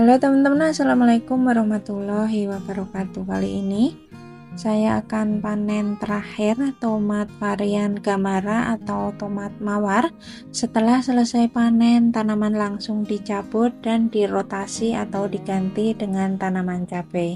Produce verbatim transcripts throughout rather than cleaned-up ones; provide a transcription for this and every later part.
Halo teman-teman, assalamualaikum warahmatullahi wabarakatuh. Kali ini saya akan panen terakhir tomat varian Gamara atau tomat mawar. Setelah selesai panen, tanaman langsung dicabut dan dirotasi atau diganti dengan tanaman cabai.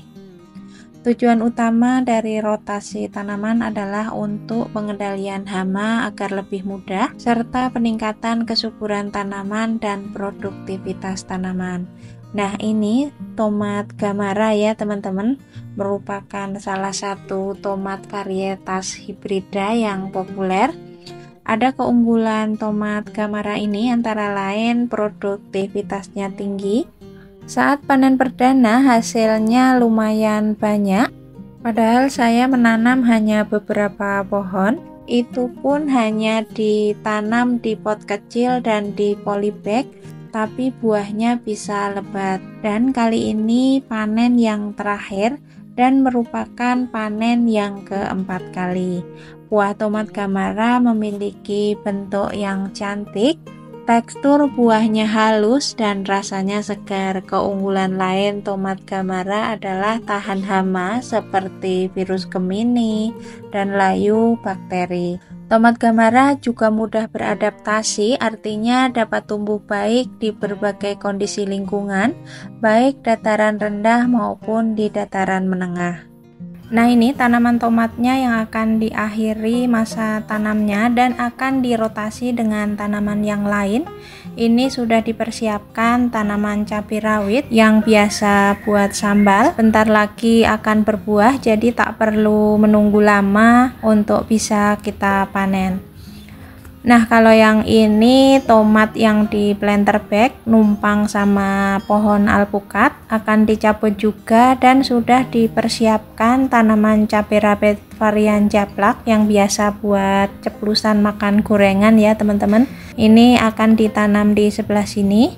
Tujuan utama dari rotasi tanaman adalah untuk pengendalian hama agar lebih mudah, serta peningkatan kesuburan tanaman dan produktivitas tanaman. Nah, ini tomat Gamara ya teman-teman, merupakan salah satu tomat varietas hibrida yang populer. Ada keunggulan tomat Gamara ini antara lain produktivitasnya tinggi. Saat panen perdana hasilnya lumayan banyak, padahal saya menanam hanya beberapa pohon. Itu pun hanya ditanam di pot kecil dan di polybag, tapi buahnya bisa lebat. Dan kali ini panen yang terakhir dan merupakan panen yang keempat kali. Buah tomat Gamara memiliki bentuk yang cantik, tekstur buahnya halus dan rasanya segar. Keunggulan lain tomat Gamara adalah tahan hama seperti virus Gemini dan layu bakteri. Tomat Gamara juga mudah beradaptasi, artinya dapat tumbuh baik di berbagai kondisi lingkungan, baik dataran rendah maupun di dataran menengah. Nah, ini tanaman tomatnya yang akan diakhiri masa tanamnya dan akan dirotasi dengan tanaman yang lain. Ini sudah dipersiapkan tanaman cabai rawit yang biasa buat sambal. Bentar lagi akan berbuah, jadi tak perlu menunggu lama untuk bisa kita panen. Nah, kalau yang ini tomat yang di planter bag numpang sama pohon alpukat akan dicabut juga dan sudah dipersiapkan tanaman cabai rawit varian Japlak yang biasa buat ceplusan makan gorengan ya teman-teman. Ini akan ditanam di sebelah sini.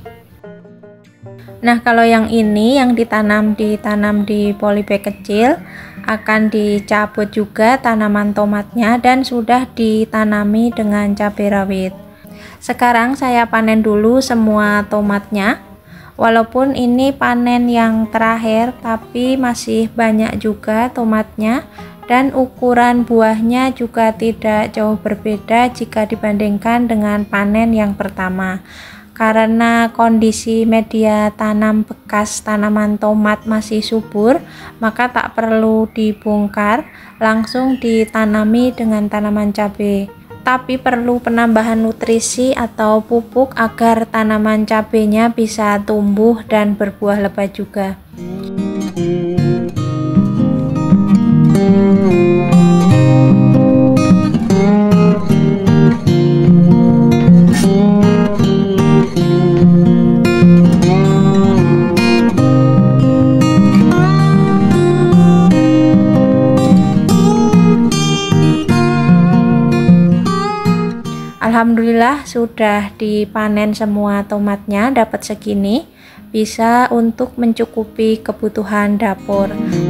Nah, kalau yang ini yang ditanam ditanam di polybag kecil, akan dicabut juga tanaman tomatnya dan sudah ditanami dengan cabai rawit. Sekarang saya panen dulu semua tomatnya. Walaupun ini panen yang terakhir, tapi masih banyak juga tomatnya dan ukuran buahnya juga tidak jauh berbeda jika dibandingkan dengan panen yang pertama. Karena kondisi media tanam bekas tanaman tomat masih subur, maka tak perlu dibongkar, langsung ditanami dengan tanaman cabai. Tapi perlu penambahan nutrisi atau pupuk agar tanaman cabainya bisa tumbuh dan berbuah lebat juga. Alhamdulillah sudah dipanen semua tomatnya, dapat segini, bisa untuk mencukupi kebutuhan dapur.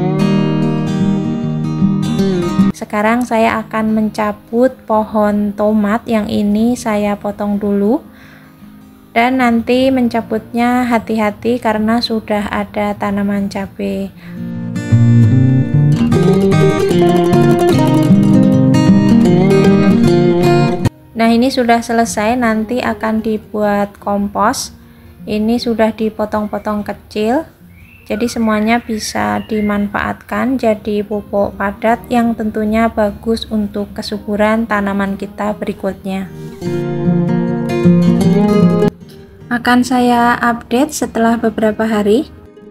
Sekarang saya akan mencabut pohon tomat yang ini, saya potong dulu. Dan nanti mencabutnya hati-hati karena sudah ada tanaman cabai. Nah, ini sudah selesai, nanti akan dibuat kompos. Ini sudah dipotong-potong kecil, jadi semuanya bisa dimanfaatkan jadi pupuk padat yang tentunya bagus untuk kesuburan tanaman kita berikutnya. Akan saya update setelah beberapa hari.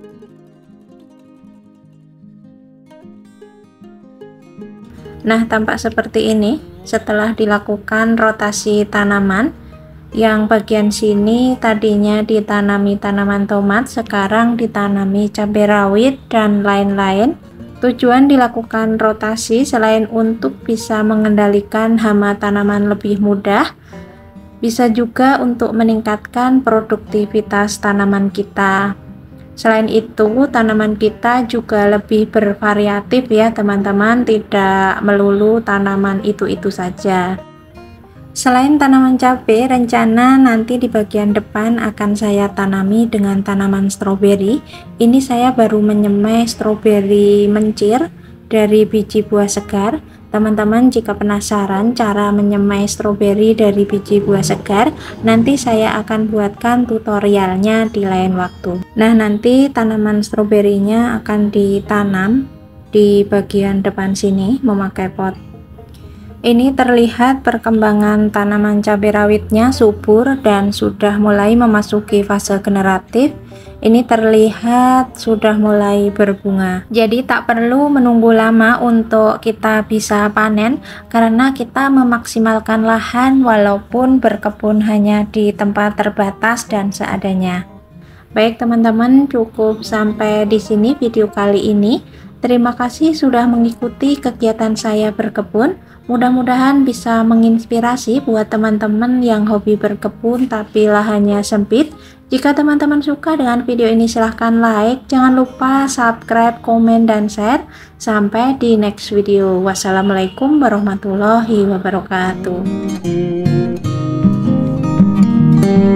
Nah, tampak seperti ini setelah dilakukan rotasi tanaman. Yang bagian sini tadinya ditanami tanaman tomat, sekarang ditanami cabai rawit dan lain-lain. Tujuan dilakukan rotasi selain untuk bisa mengendalikan hama tanaman lebih mudah, bisa juga untuk meningkatkan produktivitas tanaman kita. Selain itu, tanaman kita juga lebih bervariatif ya teman-teman, tidak melulu tanaman itu-itu saja. Selain tanaman cabai, rencana nanti di bagian depan akan saya tanami dengan tanaman stroberi. Ini saya baru menyemai stroberi mencir dari biji buah segar. Teman-teman jika penasaran cara menyemai stroberi dari biji buah segar, nanti saya akan buatkan tutorialnya di lain waktu. Nah, nanti tanaman stroberinya akan ditanam di bagian depan sini memakai pot. Ini terlihat perkembangan tanaman cabai rawitnya subur dan sudah mulai memasuki fase generatif. Ini terlihat sudah mulai berbunga. Jadi tak perlu menunggu lama untuk kita bisa panen karena kita memaksimalkan lahan walaupun berkebun hanya di tempat terbatas dan seadanya. Baik teman-teman, cukup sampai di sini video kali ini. Terima kasih sudah mengikuti kegiatan saya berkebun. Mudah-mudahan bisa menginspirasi buat teman-teman yang hobi berkebun tapi lahannya sempit. Jika teman-teman suka dengan video ini silahkan like, jangan lupa subscribe, komen, dan share. Sampai di next video. Wassalamualaikum warahmatullahi wabarakatuh.